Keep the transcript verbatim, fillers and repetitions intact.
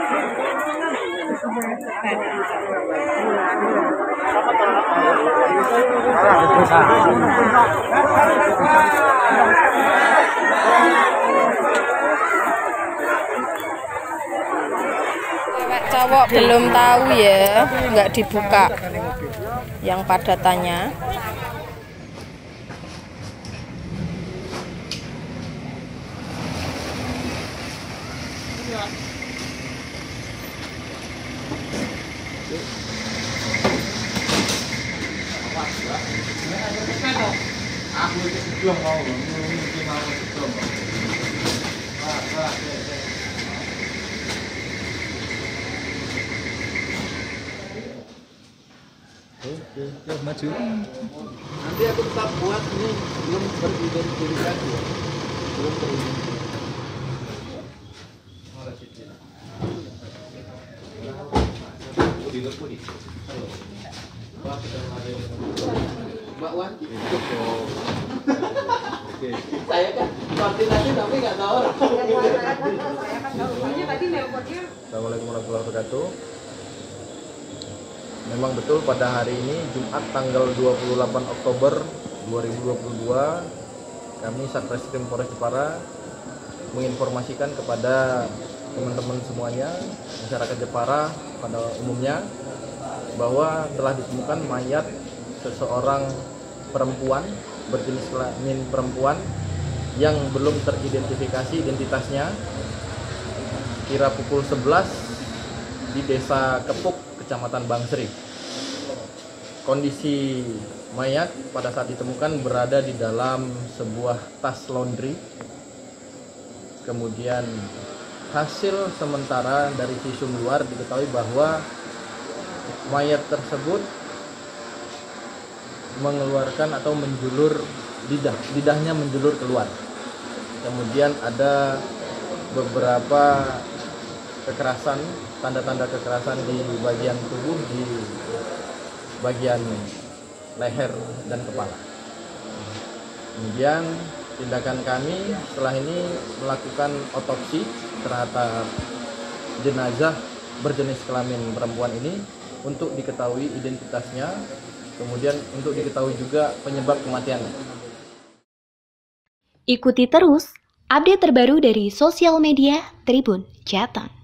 Cewek cowok belum tahu ya, nggak dibuka yang pada tanya. Aku itu sebelum mau mungkin mau sebelum. Wah, wah, Oke, oke, maju. Nanti aku tetap buat ini belum beridentifikasi ya. Belum teridentifikasi. Mbak Wan, saya kan koordinasi tapi nggak tahu. Assalamualaikum warahmatullahi wabarakatuh. Memang betul pada hari ini Jumat tanggal dua puluh delapan Oktober dua ribu dua puluh dua kami Satreskrim Polres Jepara menginformasikan kepada teman-teman semuanya, masyarakat Jepara pada umumnya, bahwa telah ditemukan mayat seseorang perempuan berjenis kelamin perempuan yang belum teridentifikasi identitasnya, kira pukul sebelas di Desa Kepuk, Kecamatan Bangsri. Kondisi mayat pada saat ditemukan berada di dalam sebuah tas laundry. Kemudian hasil sementara dari visum luar diketahui bahwa mayat tersebut mengeluarkan atau menjulur lidah, lidahnya menjulur keluar. Kemudian ada beberapa kekerasan, tanda-tanda kekerasan di bagian tubuh, di bagian leher dan kepala. Kemudian tindakan kami setelah ini melakukan otopsi terhadap jenazah berjenis kelamin perempuan ini untuk diketahui identitasnya, kemudian untuk diketahui juga penyebab kematiannya. Ikuti terus update terbaru dari sosial media Tribun Jateng.